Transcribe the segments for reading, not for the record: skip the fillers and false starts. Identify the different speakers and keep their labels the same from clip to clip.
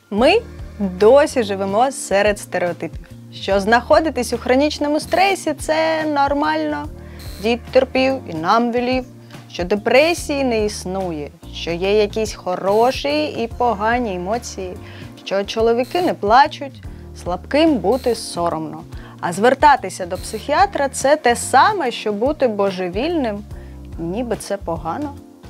Speaker 1: Ми досі живемо серед стереотипів, що знаходитись у хронічному стресі – це нормально. Дід терпів і нам велів, що депресії не існує, що є якісь хороші і погані емоції, що чоловіки не плачуть, слабким бути соромно. А звертатися до психіатра – це те саме, що бути божевільним, ніби це погано.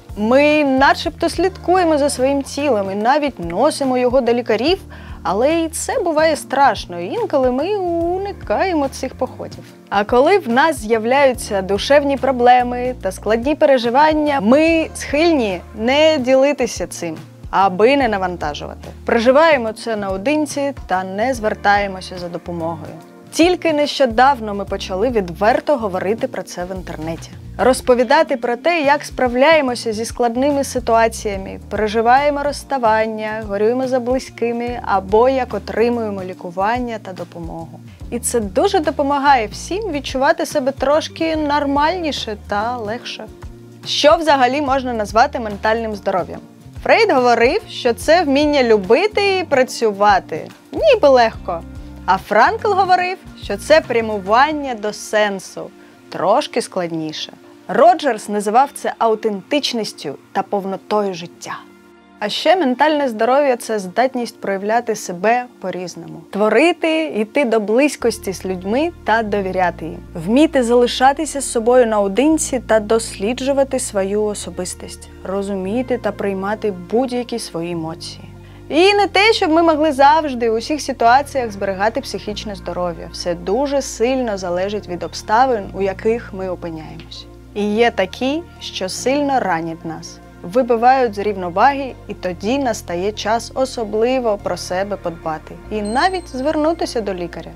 Speaker 1: Ми начебто слідкуємо за своїм тілом і навіть носимо його до лікарів, але і це буває страшно, і інколи ми уникаємо цих походів. А коли в нас з'являються душевні проблеми та складні переживання, ми схильні не ділитися цим, аби не навантажувати. Проживаємо це наодинці та не звертаємося за допомогою. Тільки нещодавно ми почали відверто говорити про це в інтернеті. Розповідати про те, як справляємося зі складними ситуаціями, переживаємо розставання, горюємо за близькими або як отримуємо лікування та допомогу. І це дуже допомагає всім відчувати себе трошки нормальніше та легше. Що взагалі можна назвати ментальним здоров'ям? Фрейд говорив, що це вміння любити і працювати. Ніби легко. А Франкл говорив, що це прямування до сенсу. Трошки складніше. Роджерс називав це аутентичністю та повнотою життя. А ще ментальне здоров'я – це здатність проявляти себе по-різному. Творити, йти до близькості з людьми та довіряти їм. Вміти залишатися з собою наодинці та досліджувати свою особистість. Розуміти та приймати будь-які свої емоції. І не те, щоб ми могли завжди у всіх ситуаціях зберігати психічне здоров'я. Все дуже сильно залежить від обставин, у яких ми опиняємось. І є такі, що сильно ранять нас, вибивають з рівноваги, і тоді настає час особливо про себе подбати. І навіть звернутися до лікаря.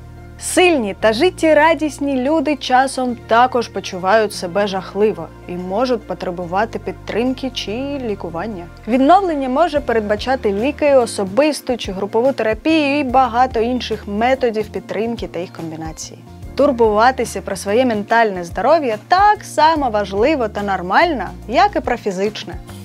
Speaker 1: Сильні та життєрадісні люди часом також почувають себе жахливо і можуть потребувати підтримки чи лікування. Відновлення може передбачати ліки, особисту чи групову терапію і багато інших методів підтримки та їх комбінації. Турбуватися про своє ментальне здоров'я так само важливо та нормально, як і про фізичне.